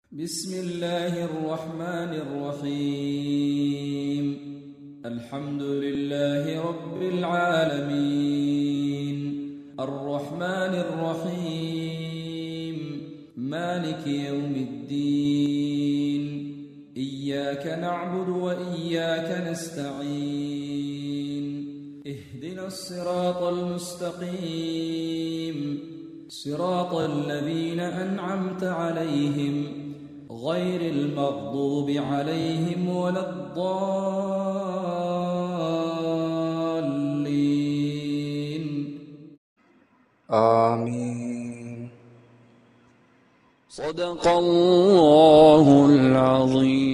بسم الله الرحمن الرحيم. الحمد لله رب العالمين، الرحمن الرحيم، مالك يوم الدين، إياك نعبد وإياك نستعين، اهدنا الصراط المستقيم، صراط الذين أنعمت عليهم غير المغضوب عليهم ولا الضالين. آمين. صدق الله العظيم.